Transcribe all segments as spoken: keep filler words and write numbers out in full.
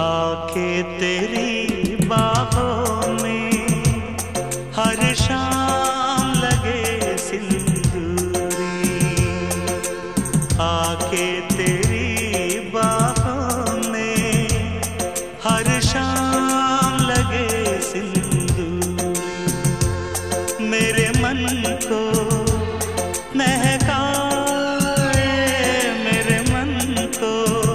आके तेरी बाहों में हर शाम लगे सिंदूरी, आके तेरी बाहों में हर शाम लगे सिंदूरी, मेरे मन को महकाए, मेरे मन को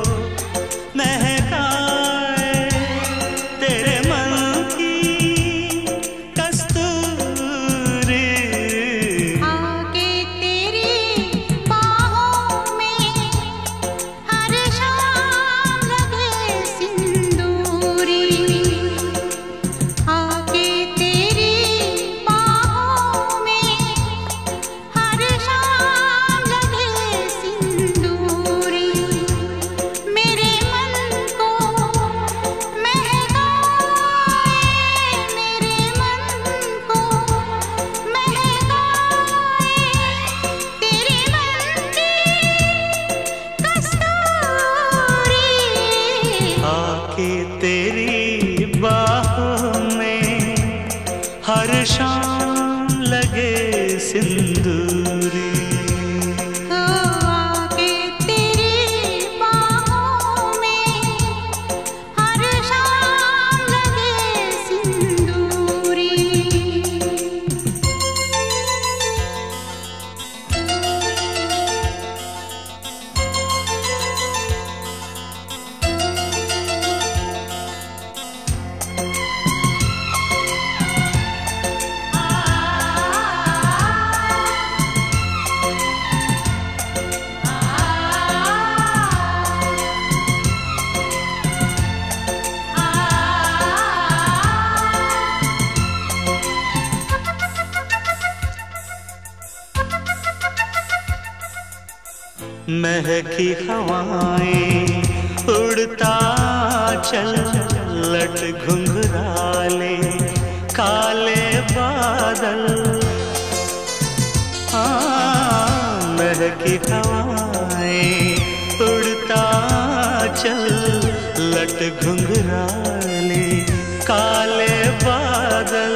तेरी बाहों में हर शाम लगे सिंदूरी। महकी हवाएं उड़ता चल, लट घुंघराले काले बादल, हाँ महकी हवाएं उड़ता चल, लट घुंघराले काले बादल,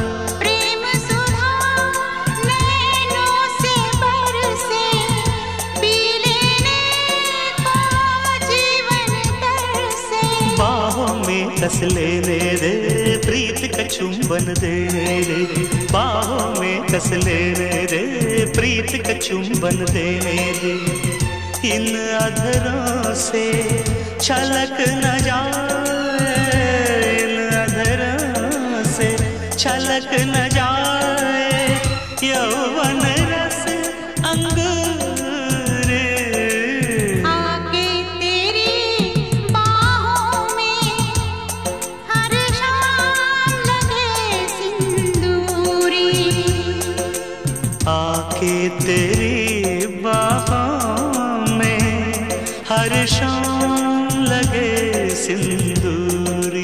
कस लेने दे प्रीत का चुंबन दे रे, बाहों में कस लेने दे प्रीत का चुंबन देने दे, इन अधरों से छलक न जाए, इन अधरों से छलक न जाए यौवन रस अंगूर। आके तेरी बाहों में हर शाम लगे सिंदूरी।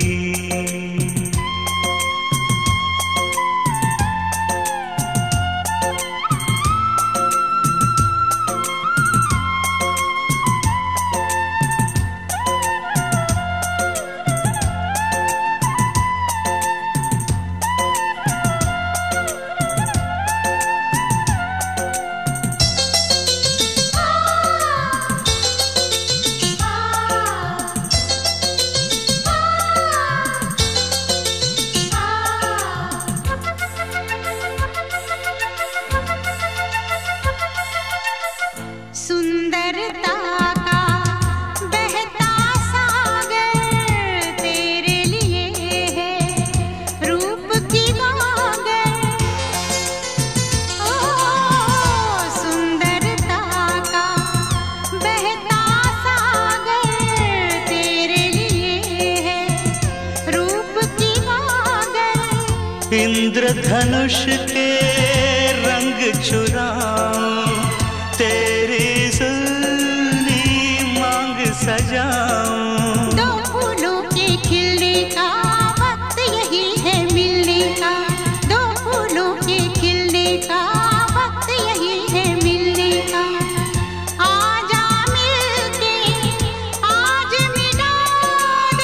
इंद्रधनुष के रंग चुराऊं, तेरी सुनी मांग सजाऊं, दो फूलों के खिलने का वक्त यही है मिलने का, दो फूलों के खिलने का वक्त यही है मिलने का, आजा मिलके आज मिला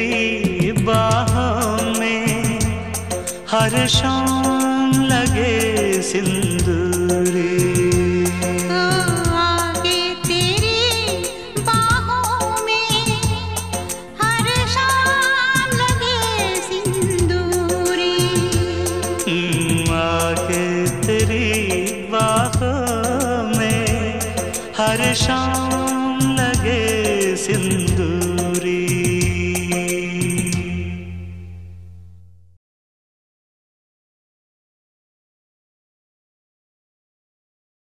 तेरी बाहों में हर शाम लगे सिंदूरी। आगे तेरी बाहों में हर शाम लगे सिंदूरी। आगे तेरी बाहों में हर शाम